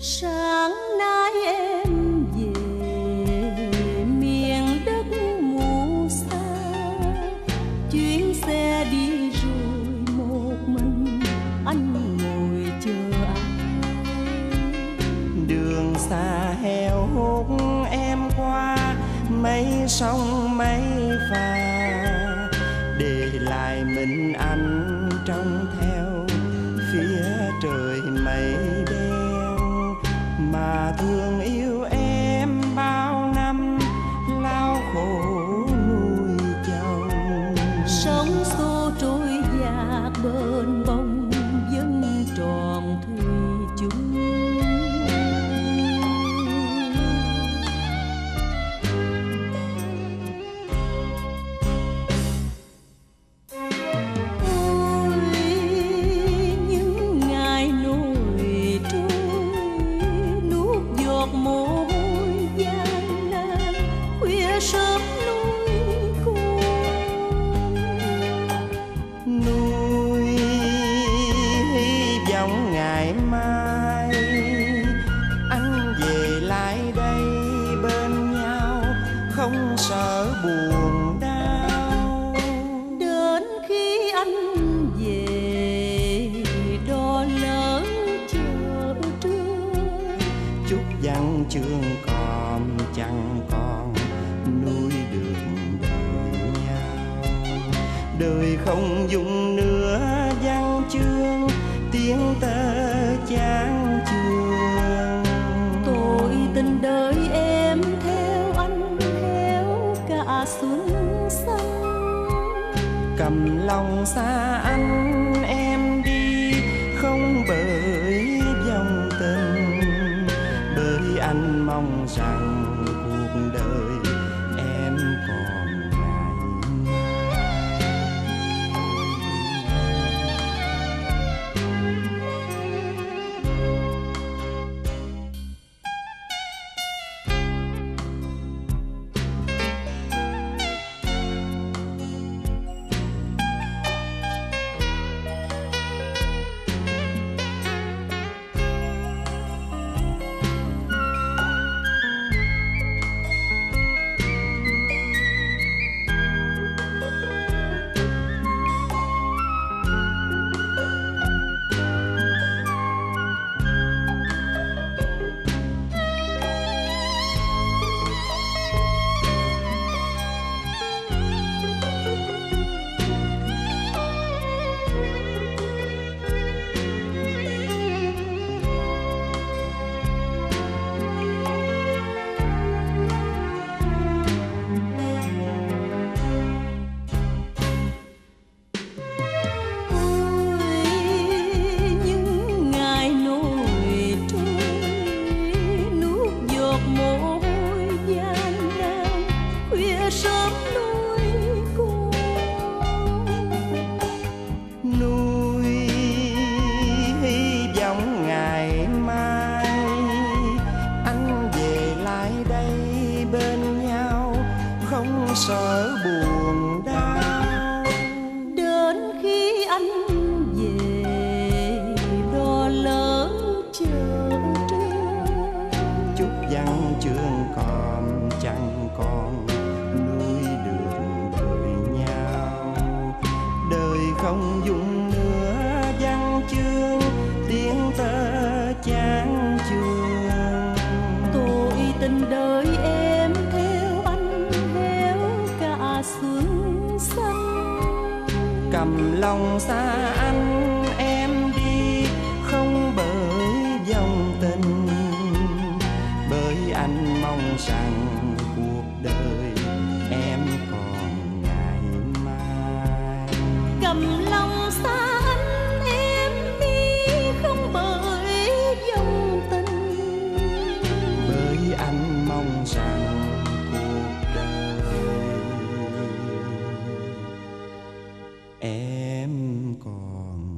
Sáng nay em về miền đất mù xa, chuyến xe đi rồi một mình anh ngồi chờ ai. Đường xa heo hút em qua mấy sông mấy phà, để lại mình anh trông theo phía trời mây đen. Mà thương yêu em bao năm lao khổ nuôi chồng, Sóng xô trôi dạt bên bông vẫn tròn thủy chung. Mồ hôi gian nan khuya sớm nuôi con, nuôi hy vọng ngày mai anh về lại đây bên nhau, không sợ buồn đau. Đến khi anh về đò lớn chờ trưa, chúc văn chương còn chẳng còn nuôi được đời nhau. Đời không dùng nữa văn chương, tiếng tơ chán chường. tôi tình đời em theo anh theo cả xuân xanh. Cầm lòng xa anh em đi, không bởi dòng tình, bởi anh mong rằng cuộc đời em còn ngày mai. Sớm nuôi con, nuôi hy vọng ngày mai anh về lại đây bên nhau, không sợ buồn đau. đến khi anh về đò lớn chờ trưa, chúc văn chương còn chẳng còn nuôi được đời nhau. Đời không dùng nữa văn chương, tiếng tơ chán chường. tôi tình đời em theo anh theo cả xuân xanh. Cầm lòng xa anh em đi, không bởi dòng tình, bởi anh mong rằng cuộc đời em còn ngày mai. Cầm lòng xa anh em đi, không bởi dòng tình, bởi anh mong rằng cuộc đời em còn